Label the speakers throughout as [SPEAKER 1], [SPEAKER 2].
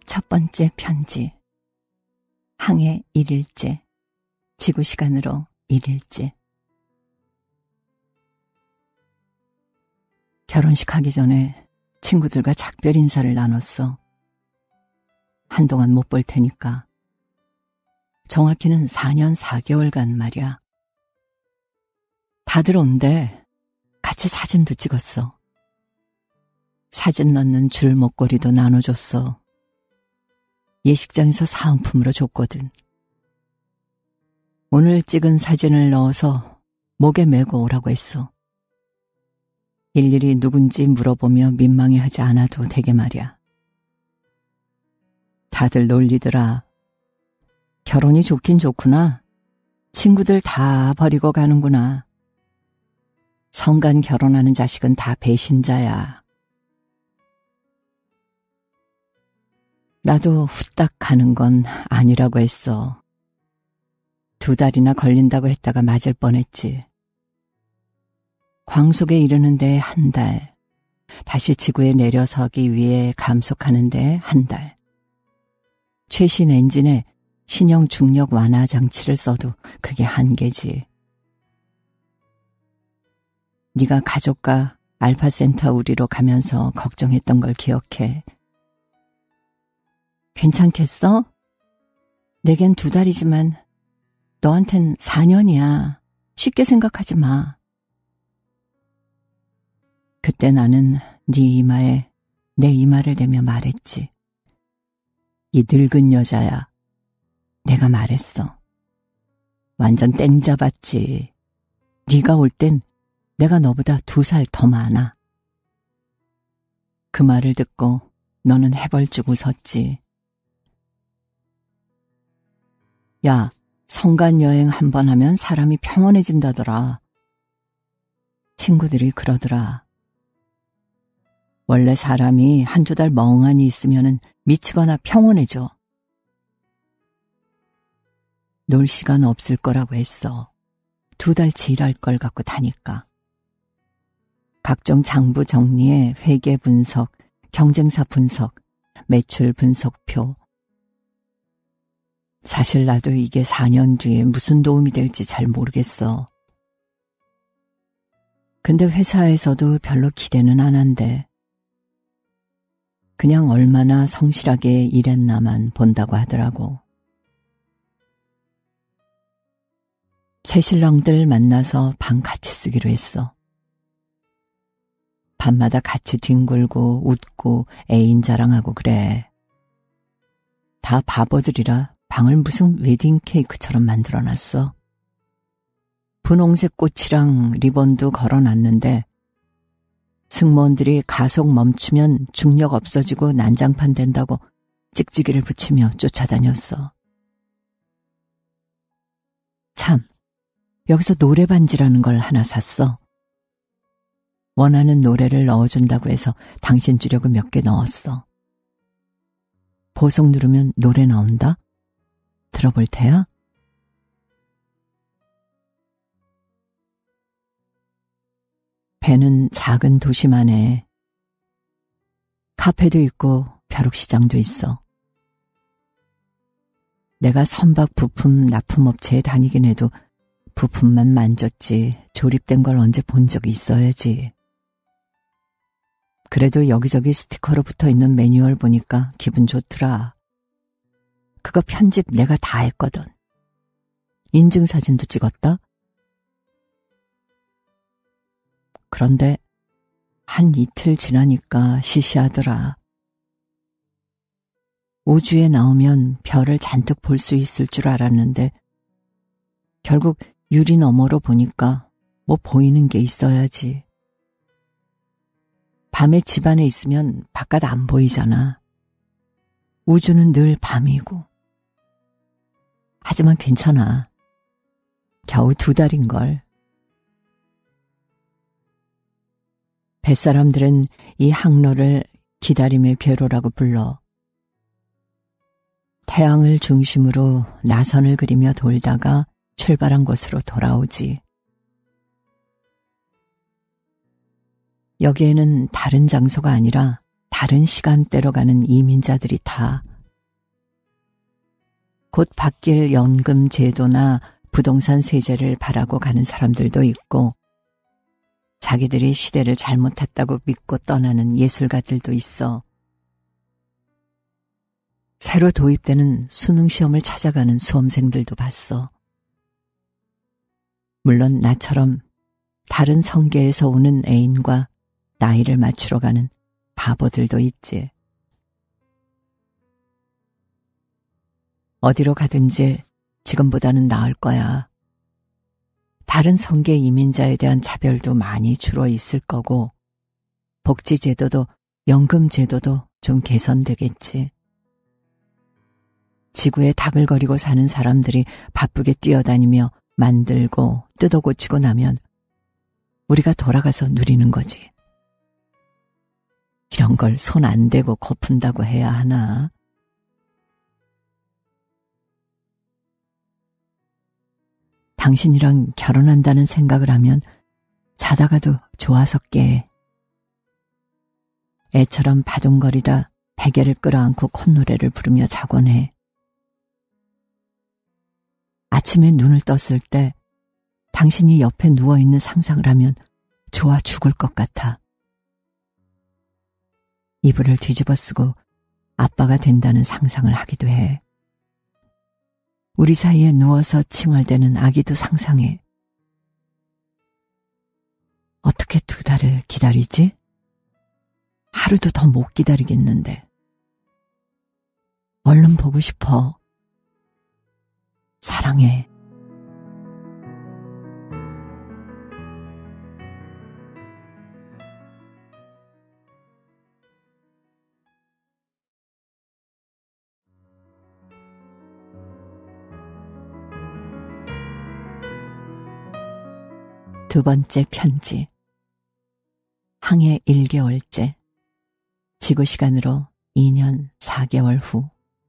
[SPEAKER 1] 첫 번째 편지. 항해 1일째. 지구 시간으로 1일째. 결혼식 하기 전에 친구들과 작별 인사를 나눴어. 한동안 못 볼 테니까. 정확히는 4년 4개월간 말이야. 다들 온대. 같이 사진도 찍었어. 사진 넣는 줄 목걸이도 나눠줬어. 예식장에서 사은품으로 줬거든. 오늘 찍은 사진을 넣어서 목에 메고 오라고 했어. 일일이 누군지 물어보며 민망해하지 않아도 되게 말이야. 다들 놀리더라. 결혼이 좋긴 좋구나. 친구들 다 버리고 가는구나. 성간 결혼하는 자식은 다 배신자야. 나도 후딱 가는 건 아니라고 했어. 2달이나 걸린다고 했다가 맞을 뻔했지. 광속에 이르는데 1달, 다시 지구에 내려서기 위해 감속하는데 1달. 최신 엔진에 신형 중력 완화 장치를 써도 그게 한계지. 네가 가족과 알파 센타우리로 가면서 걱정했던 걸 기억해. 괜찮겠어? 내겐 2달이지만 너한텐 4년이야. 쉽게 생각하지 마. 그때 나는 네 이마에 내 이마를 대며 말했지. 이 늙은 여자야. 내가 말했어. 완전 땡 잡았지. 네가 올 땐 내가 너보다 2살 더 많아. 그 말을 듣고 너는 해벌쭉 웃었지. 야, 성간 여행 한 번 하면 사람이 평온해진다더라. 친구들이 그러더라. 원래 사람이 1-2달 멍하니 있으면은 미치거나 평온해져. 놀 시간 없을 거라고 했어. 2달치 일할 걸 갖고 다니까. 각종 장부 정리에 회계 분석, 경쟁사 분석, 매출 분석표. 사실 나도 이게 4년 뒤에 무슨 도움이 될지 잘 모르겠어. 근데 회사에서도 별로 기대는 안 한대. 그냥 얼마나 성실하게 일했나만 본다고 하더라고. 새신랑들 만나서 방 같이 쓰기로 했어. 밤마다 같이 뒹굴고 웃고 애인 자랑하고 그래. 다 바보들이라 방을 무슨 웨딩 케이크처럼 만들어놨어. 분홍색 꽃이랑 리본도 걸어놨는데 승무원들이 가속 멈추면 중력 없어지고 난장판 된다고 찍찍이를 붙이며 쫓아다녔어. 참, 여기서 노래 반지라는 걸 하나 샀어. 원하는 노래를 넣어준다고 해서 당신 주려고 몇 개 넣었어. 보석 누르면 노래 나온다? 들어볼 테야? 배는 작은 도시만 해. 카페도 있고 벼룩시장도 있어. 내가 선박 부품 납품업체에 다니긴 해도 부품만 만졌지 조립된 걸 언제 본 적이 있어야지. 그래도 여기저기 스티커로 붙어있는 매뉴얼 보니까 기분 좋더라. 그거 편집 내가 다 했거든. 인증사진도 찍었다. 그런데 한 이틀 지나니까 시시하더라. 우주에 나오면 별을 잔뜩 볼 수 있을 줄 알았는데 결국 유리 너머로 보니까 뭐 보이는 게 있어야지. 밤에 집 안에 있으면 바깥 안 보이잖아. 우주는 늘 밤이고. 하지만 괜찮아. 겨우 2달인걸. 뱃사람들은 이 항로를 기다림의 궤로라고 불러. 태양을 중심으로 나선을 그리며 돌다가 출발한 곳으로 돌아오지. 여기에는 다른 장소가 아니라 다른 시간대로 가는 이민자들이 다 곧 바뀔 연금 제도나 부동산 세제를 바라고 가는 사람들도 있고, 자기들이 시대를 잘못했다고 믿고 떠나는 예술가들도 있어. 새로 도입되는 수능시험을 찾아가는 수험생들도 봤어. 물론 나처럼 다른 성계에서 오는 애인과 나이를 맞추러 가는 바보들도 있지. 어디로 가든지 지금보다는 나을 거야. 다른 성계 이민자에 대한 차별도 많이 줄어 있을 거고, 복지제도도 연금제도도 좀 개선되겠지. 지구에 다글거리고 사는 사람들이 바쁘게 뛰어다니며 만들고 뜯어 고치고 나면 우리가 돌아가서 누리는 거지. 이런 걸 손 안 대고 거푼다고 해야 하나? 당신이랑 결혼한다는 생각을 하면 자다가도 좋아서 깨. 애처럼 바둥거리다 베개를 끌어안고 콧노래를 부르며 자곤 해. 아침에 눈을 떴을 때 당신이 옆에 누워있는 상상을 하면 좋아 죽을 것 같아. 이불을 뒤집어 쓰고 아빠가 된다는 상상을 하기도 해. 우리 사이에 누워서 칭얼대는 아기도 상상해. 어떻게 2달을 기다리지? 하루도 더 못 기다리겠는데. 얼른 보고 싶어. 사랑해. 두 번째 편지. 항해 1개월째. 지구 시간으로 2년 4개월 후.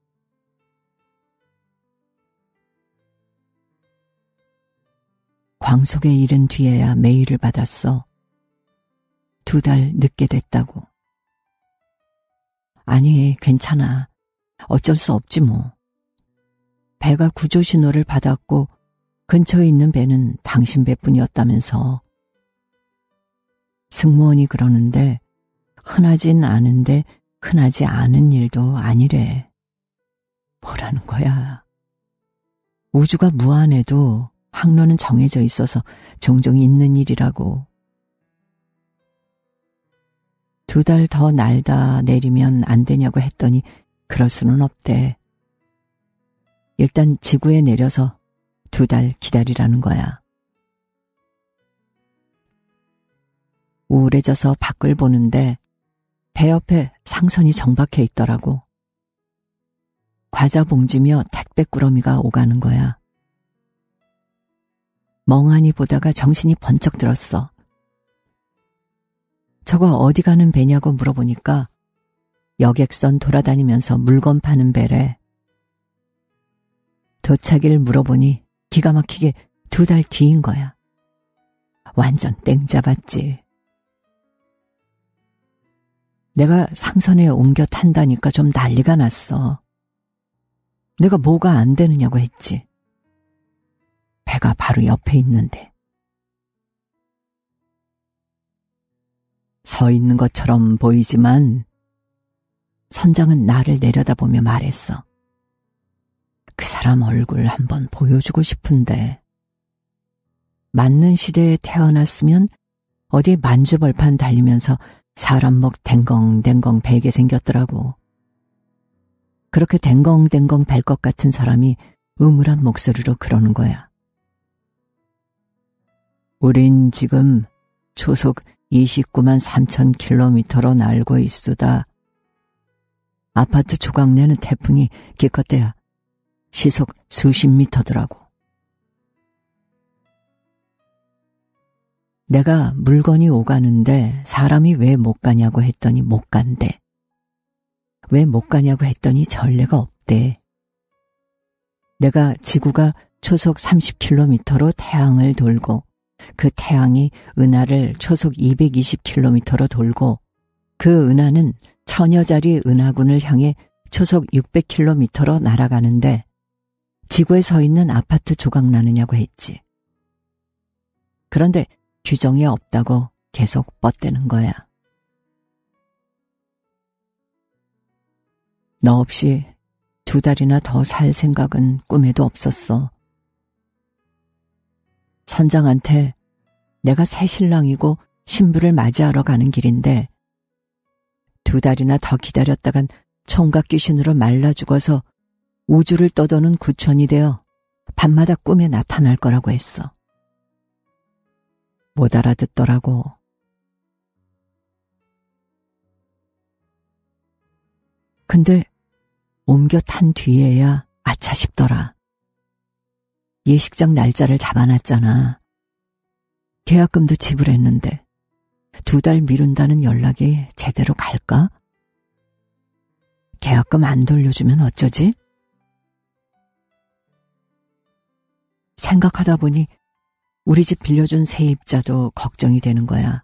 [SPEAKER 1] 광속에 이른 뒤에야 메일을 받았어. 2달 늦게 됐다고. 아니, 괜찮아. 어쩔 수 없지 뭐. 배가 구조 신호를 받았고 근처에 있는 배는 당신 배뿐이었다면서. 승무원이 그러는데 흔하진 않은데 흔하지 않은 일도 아니래. 뭐라는 거야. 우주가 무한해도 항로는 정해져 있어서 종종 있는 일이라고. 2달 더 날다 내리면 안 되냐고 했더니 그럴 수는 없대. 일단 지구에 내려서 2달 기다리라는 거야. 우울해져서 밖을 보는데 배 옆에 상선이 정박해 있더라고. 과자 봉지며 택배 꾸러미가 오가는 거야. 멍하니 보다가 정신이 번쩍 들었어. 저거 어디 가는 배냐고 물어보니까 여객선 돌아다니면서 물건 파는 배래. 도착일 물어보니 기가 막히게 2달 뒤인 거야. 완전 땡 잡았지. 내가 상선에 옮겨 탄다니까 좀 난리가 났어. 내가 뭐가 안 되느냐고 했지. 배가 바로 옆에 있는데. 서 있는 것처럼 보이지만 선장은 나를 내려다보며 말했어. 그 사람 얼굴 한번 보여주고 싶은데. 맞는 시대에 태어났으면 어디 만주벌판 달리면서 사람 목 댕겅댕겅 베게 생겼더라고. 그렇게 댕겅댕겅 벨 것 같은 사람이 음울한 목소리로 그러는 거야. 우린 지금 초속 29만 3천 킬로미터로 날고 있수다. 아파트 조각 내는 태풍이 기껏해야 시속 수십 미터더라고. 내가 물건이 오가는데 사람이 왜 못 가냐고 했더니 못 간대. 왜 못 가냐고 했더니 전례가 없대. 내가 지구가 초속 30km로 태양을 돌고 그 태양이 은하를 초속 220km로 돌고 그 은하는 천여자리 은하군을 향해 초속 600km로 날아가는데 지구에 서 있는 아파트 조각 나느냐고 했지. 그런데 규정이 없다고 계속 뻗대는 거야. 너 없이 2달이나 더 살 생각은 꿈에도 없었어. 선장한테 내가 새 신랑이고 신부를 맞이하러 가는 길인데 2달이나 더 기다렸다간 총각 귀신으로 말라 죽어서 우주를 떠도는 구천이 되어 밤마다 꿈에 나타날 거라고 했어. 못 알아듣더라고. 근데 옮겨 탄 뒤에야 아차 싶더라. 예식장 날짜를 잡아놨잖아. 계약금도 지불했는데 2달 미룬다는 연락이 제대로 갈까? 계약금 안 돌려주면 어쩌지? 생각하다 보니 우리 집 빌려준 세입자도 걱정이 되는 거야.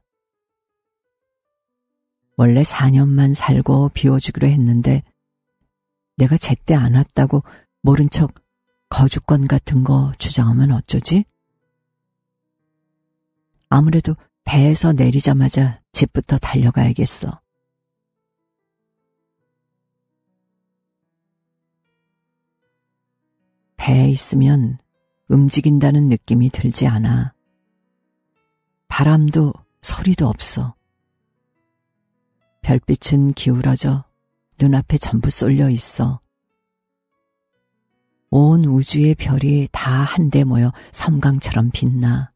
[SPEAKER 1] 원래 4년만 살고 비워주기로 했는데 내가 제때 안 왔다고 모른 척 거주권 같은 거 주장하면 어쩌지? 아무래도 배에서 내리자마자 집부터 달려가야겠어. 배에 있으면 움직인다는 느낌이 들지 않아. 바람도 소리도 없어. 별빛은 기울어져 눈앞에 전부 쏠려 있어. 온 우주의 별이 다 한데 모여 섬광처럼 빛나.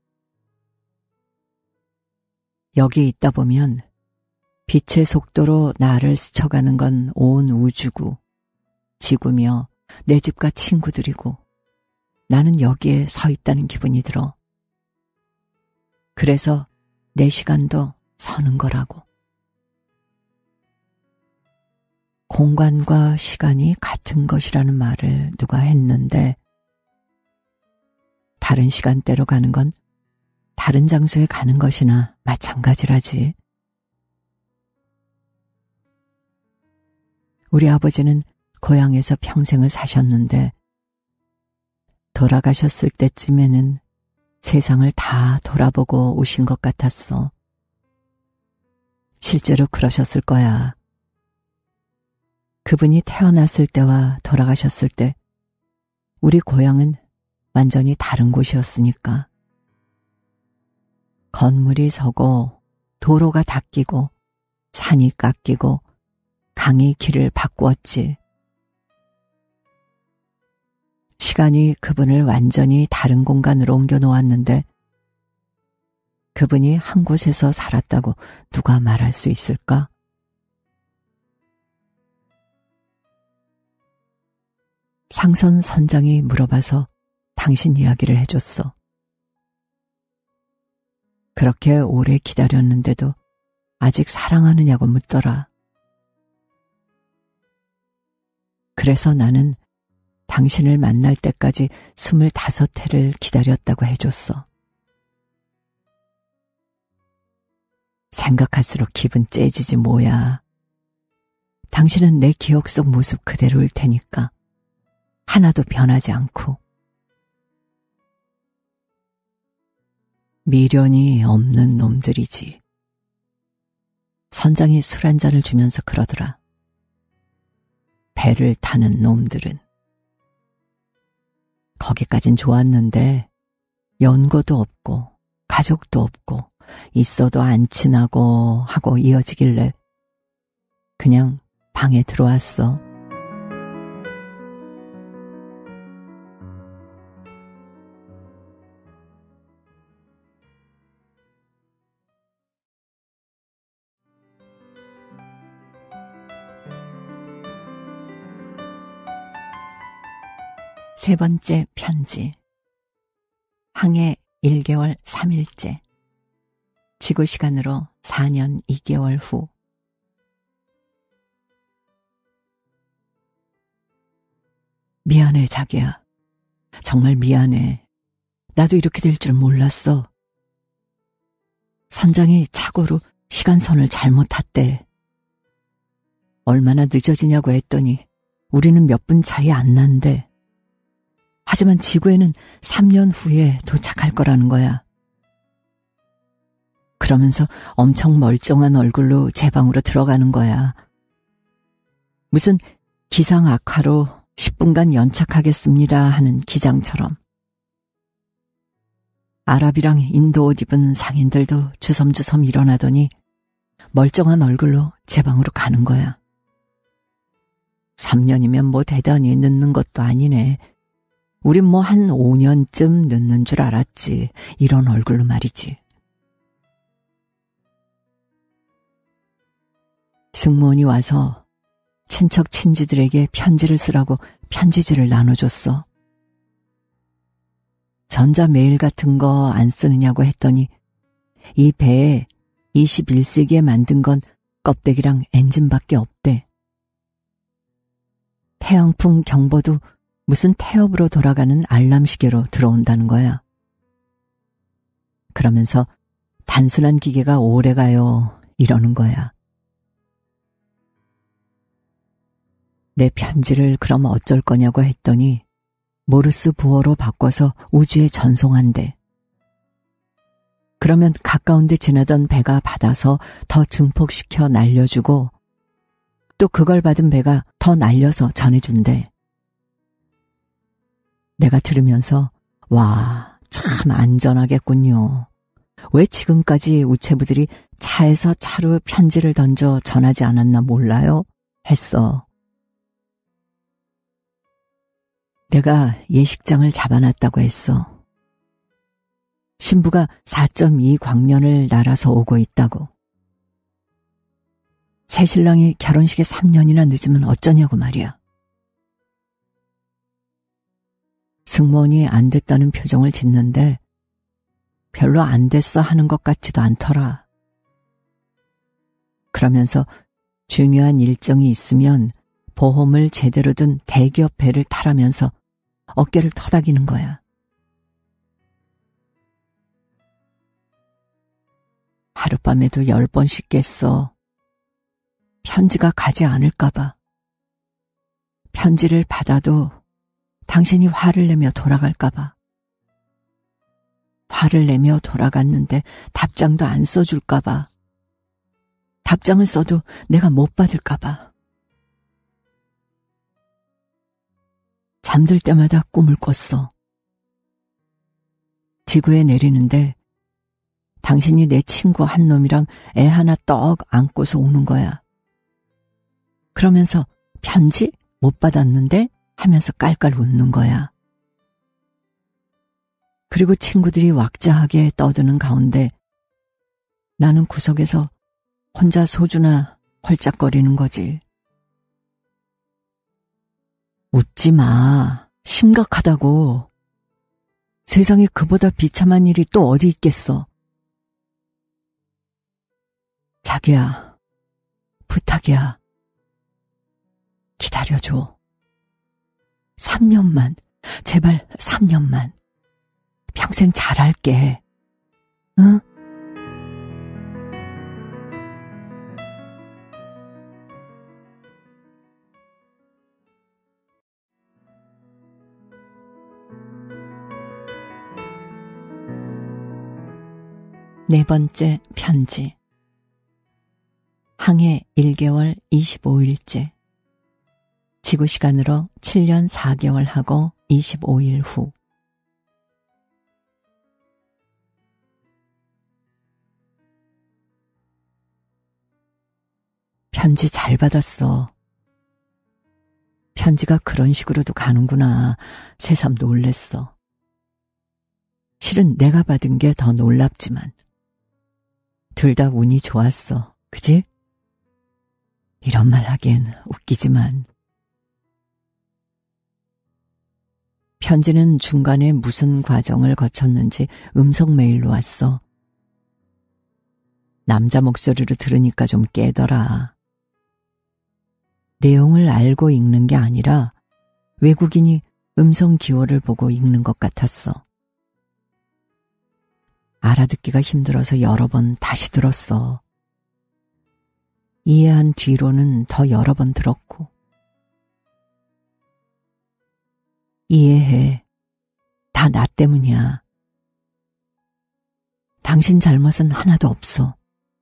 [SPEAKER 1] 여기 있다 보면 빛의 속도로 나를 스쳐가는 건 온 우주고 지구며 내 집과 친구들이고 나는 여기에 서 있다는 기분이 들어. 그래서 내 시간도 서는 거라고. 공간과 시간이 같은 것이라는 말을 누가 했는데 다른 시간대로 가는 건 다른 장소에 가는 것이나 마찬가지라지. 우리 아버지는 고향에서 평생을 사셨는데 돌아가셨을 때쯤에는 세상을 다 돌아보고 오신 것 같았어. 실제로 그러셨을 거야. 그분이 태어났을 때와 돌아가셨을 때 우리 고향은 완전히 다른 곳이었으니까. 건물이 서고 도로가 닦이고 산이 깎이고 강이 길을 바꾸었지. 시간이 그분을 완전히 다른 공간으로 옮겨 놓았는데 그분이 한 곳에서 살았다고 누가 말할 수 있을까? 상선 선장이 물어봐서 당신 이야기를 해줬어. 그렇게 오래 기다렸는데도 아직 사랑하느냐고 묻더라. 그래서 나는 당신을 만날 때까지 25해를 기다렸다고 해줬어. 생각할수록 기분 째지지 뭐야. 당신은 내 기억 속 모습 그대로일 테니까 하나도 변하지 않고. 미련이 없는 놈들이지. 선장이 술 한 잔을 주면서 그러더라. 배를 타는 놈들은. 거기까진 좋았는데 연고도 없고 가족도 없고 있어도 안 친하고 하고 이어지길래 그냥 방에 들어왔어. 세 번째 편지. 항해 1개월 3일째. 지구 시간으로 4년 2개월 후. 미안해, 자기야. 정말 미안해. 나도 이렇게 될 줄 몰랐어. 선장이 착오로 시간선을 잘못 탔대. 얼마나 늦어지냐고 했더니 우리는 몇 분 차이 안 난대. 하지만 지구에는 3년 후에 도착할 거라는 거야. 그러면서 엄청 멀쩡한 얼굴로 제 방으로 들어가는 거야. 무슨 기상 악화로 10분간 연착하겠습니다 하는 기장처럼. 아랍이랑 인도 옷 입은 상인들도 주섬주섬 일어나더니 멀쩡한 얼굴로 제 방으로 가는 거야. 3년이면 뭐 대단히 늦는 것도 아니네. 우린 뭐 한 5년쯤 늦는 줄 알았지. 이런 얼굴로 말이지. 승무원이 와서 친척 친지들에게 편지를 쓰라고 편지지를 나눠줬어. 전자메일 같은 거 안 쓰느냐고 했더니 이 배에 21세기에 만든 건 껍데기랑 엔진밖에 없대. 태양풍 경보도 무슨 태엽으로 돌아가는 알람 시계로 들어온다는 거야. 그러면서 단순한 기계가 오래가요 이러는 거야. 내 편지를 그럼 어쩔 거냐고 했더니 모르스 부호로 바꿔서 우주에 전송한대. 그러면 가까운 데 지나던 배가 받아서 더 증폭시켜 날려주고 또 그걸 받은 배가 더 날려서 전해준대. 내가 들으면서 와, 참 안전하겠군요. 왜 지금까지 우체부들이 차에서 차로 편지를 던져 전하지 않았나 몰라요? 했어. 내가 예식장을 잡아놨다고 했어. 신부가 4.2 광년을 날아서 오고 있다고. 새신랑이 결혼식에 3년이나 늦으면 어쩌냐고 말이야. 승무원이 안 됐다는 표정을 짓는데 별로 안 됐어 하는 것 같지도 않더라. 그러면서 중요한 일정이 있으면 보험을 제대로 든 대기업 배를 타라면서 어깨를 토닥이는 거야. 하룻밤에도 10번씩 깼어. 편지가 가지 않을까봐. 편지를 받아도 당신이 화를 내며 돌아갈까봐. 화를 내며 돌아갔는데 답장도 안 써줄까봐. 답장을 써도 내가 못 받을까봐. 잠들 때마다 꿈을 꿨어. 지구에 내리는데 당신이 내 친구 한 놈이랑 애 하나 떡 안고서 오는 거야. 그러면서 편지 못 받았는데 하면서 깔깔 웃는 거야. 그리고 친구들이 왁자하게 떠드는 가운데 나는 구석에서 혼자 소주나 헐짝거리는 거지. 웃지 마. 심각하다고. 세상에 그보다 비참한 일이 또 어디 있겠어. 자기야, 부탁이야. 기다려줘. 3년만, 제발 3년만. 평생 잘할게. 응? 네 번째 편지. 항해 1개월 25일째. 지구 시간으로 7년 4개월 하고 25일 후. 편지 잘 받았어. 편지가 그런 식으로도 가는구나. 새삼 놀랬어. 실은 내가 받은 게 더 놀랍지만 둘 다 운이 좋았어. 그지? 이런 말 하기엔 웃기지만. 편지는 중간에 무슨 과정을 거쳤는지 음성 메일로 왔어. 남자 목소리로 들으니까 좀 깨더라. 내용을 알고 읽는 게 아니라 외국인이 음성 기호를 보고 읽는 것 같았어. 알아듣기가 힘들어서 여러 번 다시 들었어. 이해한 뒤로는 더 여러 번 들었고. 이해해. 다 나 때문이야. 당신 잘못은 하나도 없어.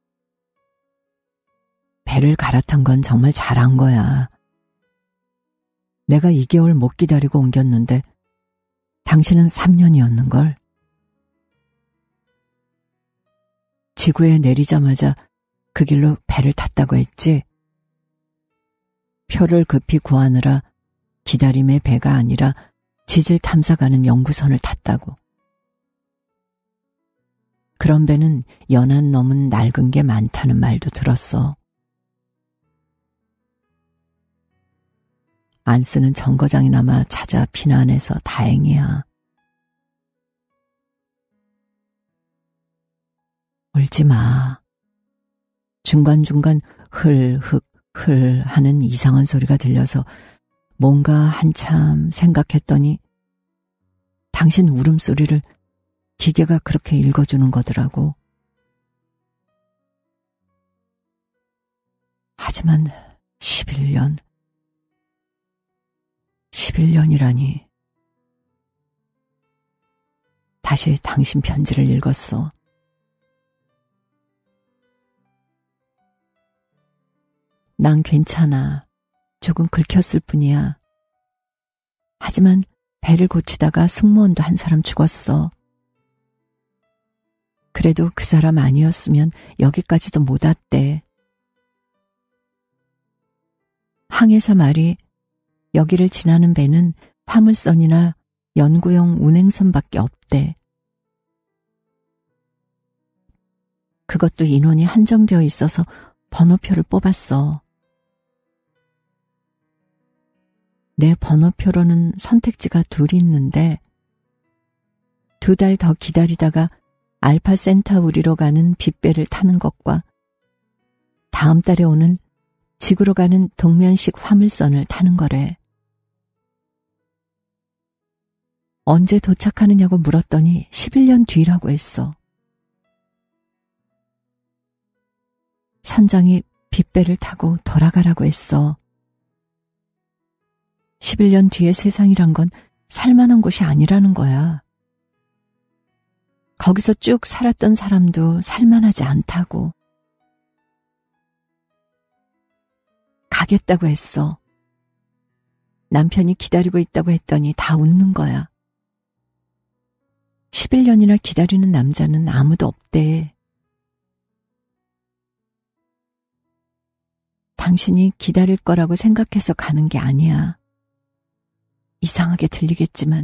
[SPEAKER 1] 배를 갈아탄 건 정말 잘한 거야. 내가 2개월 못 기다리고 옮겼는데 당신은 3년이었는걸. 지구에 내리자마자 그 길로 배를 탔다고 했지? 표를 급히 구하느라 기다림의 배가 아니라 지질 탐사가는 연구선을 탔다고. 그런 배는 연한 넘은 낡은 게 많다는 말도 들었어. 안 쓰는 정거장이나마 찾아 피난해서 다행이야. 울지 마. 중간중간 흘 하는 이상한 소리가 들려서 뭔가 한참 생각했더니 당신 울음소리를 기계가 그렇게 읽어주는 거더라고. 하지만 11년이라니. 다시 당신 편지를 읽었어. 난 괜찮아. 조금 긁혔을 뿐이야. 하지만 배를 고치다가 승무원도 한 사람 죽었어. 그래도 그 사람 아니었으면 여기까지도 못 왔대. 항해사 말이 여기를 지나는 배는 화물선이나 연구용 운행선밖에 없대. 그것도 인원이 한정되어 있어서 번호표를 뽑았어. 내 번호표로는 선택지가 2이 있는데 2달 더 기다리다가 알파 센타우리로 가는 빗배를 타는 것과 다음 달에 오는 지구로 가는 동면식 화물선을 타는 거래. 언제 도착하느냐고 물었더니 11년 뒤라고 했어. 선장이 빗배를 타고 돌아가라고 했어. 11년 뒤의 세상이란 건 살만한 곳이 아니라는 거야. 거기서 쭉 살았던 사람도 살만하지 않다고. 가겠다고 했어. 남편이 기다리고 있다고 했더니 다 웃는 거야. 11년이나 기다리는 남자는 아무도 없대. 당신이 기다릴 거라고 생각해서 가는 게 아니야. 이상하게 들리겠지만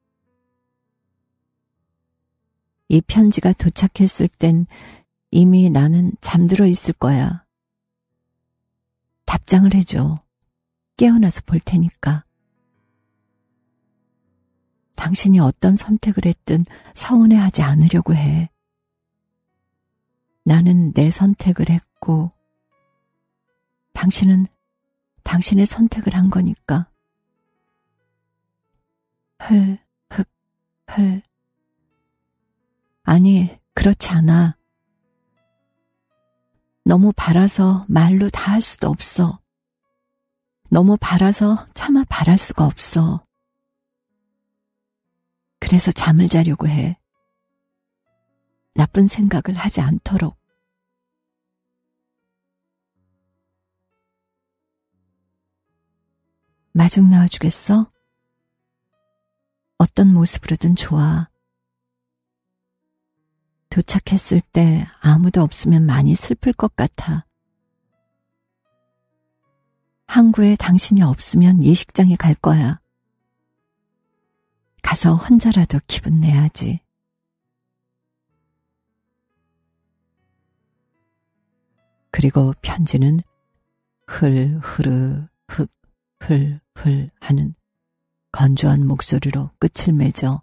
[SPEAKER 1] 이 편지가 도착했을 땐 이미 나는 잠들어 있을 거야. 답장을 해줘. 깨어나서 볼 테니까. 당신이 어떤 선택을 했든 서운해하지 않으려고 해. 나는 내 선택을 했고 당신은 당신의 선택을 한 거니까. 흘. 아니, 그렇지 않아. 너무 바라서 말로 다 할 수도 없어. 너무 바라서 차마 바랄 수가 없어. 그래서 잠을 자려고 해. 나쁜 생각을 하지 않도록. 마중 나와주겠어? 어떤 모습으로든 좋아. 도착했을 때 아무도 없으면 많이 슬플 것 같아. 항구에 당신이 없으면 예식장에 갈 거야. 가서 혼자라도 기분 내야지. 그리고 편지는 흘 하는 건조한 목소리로 끝을 맺어.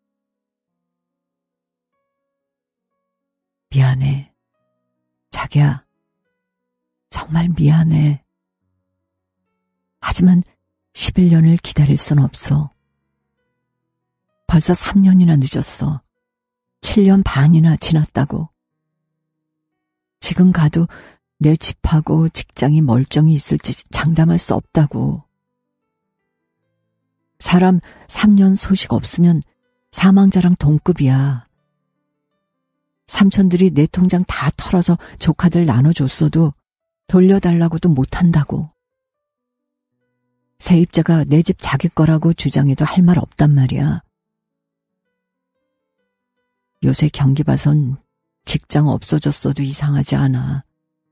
[SPEAKER 1] 미안해. 자기야, 정말 미안해. 하지만 11년을 기다릴 순 없어. 벌써 3년이나 늦었어. 7년 반이나 지났다고. 지금 가도 내 집하고 직장이 멀쩡히 있을지 장담할 수 없다고. 사람 3년 소식 없으면 사망자랑 동급이야. 삼촌들이 내 통장 다 털어서 조카들 나눠줬어도 돌려달라고도 못한다고. 세입자가 내 집 자기 거라고 주장해도 할 말 없단 말이야. 요새 경기 봐선 직장 없어졌어도 이상하지 않아.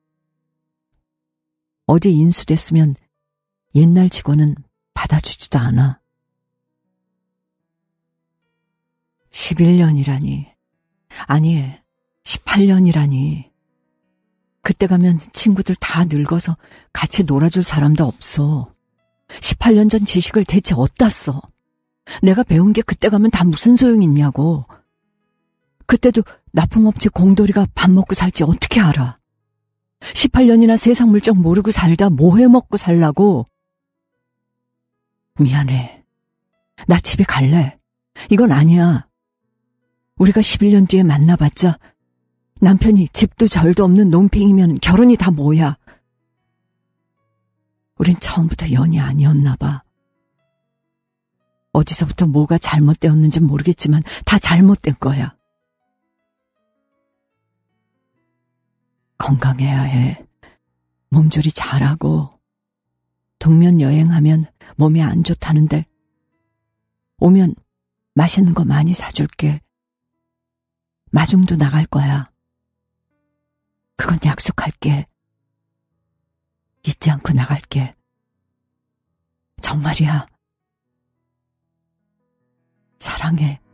[SPEAKER 1] 어디 인수됐으면 옛날 직원은 받아주지도 않아. 11년이라니. 아니, 18년이라니. 그때 가면 친구들 다 늙어서 같이 놀아줄 사람도 없어. 18년 전 지식을 대체 어디다 써? 내가 배운 게 그때 가면 다 무슨 소용 있냐고. 그때도 납품업체 공돌이가 밥 먹고 살지 어떻게 알아? 18년이나 세상 물정 모르고 살다 뭐 해먹고 살라고? 미안해. 나 집에 갈래. 이건 아니야. 우리가 11년 뒤에 만나봤자 남편이 집도 절도 없는 논팽이면 결혼이 다 뭐야. 우린 처음부터 연이 아니었나 봐. 어디서부터 뭐가 잘못되었는지 모르겠지만 다 잘못된 거야. 건강해야 해. 몸조리 잘하고. 동면 여행하면 몸이 안 좋다는데 오면 맛있는 거 많이 사줄게. 마중도 나갈 거야. 그건 약속할게. 잊지 않고 나갈게. 정말이야. 사랑해.